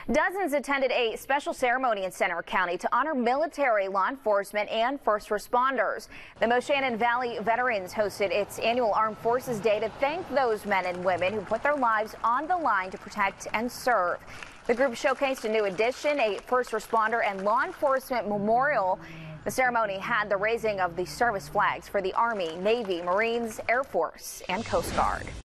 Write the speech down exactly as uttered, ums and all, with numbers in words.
Dozens attended a special ceremony in Center County to honor military, law enforcement, and first responders. The Moshannon Valley Veterans hosted its annual Armed Forces Day to thank those men and women who put their lives on the line to protect and serve. The group showcased a new addition, a first responder and law enforcement memorial. The ceremony had the raising of the service flags for the Army, Navy, Marines, Air Force, and Coast Guard.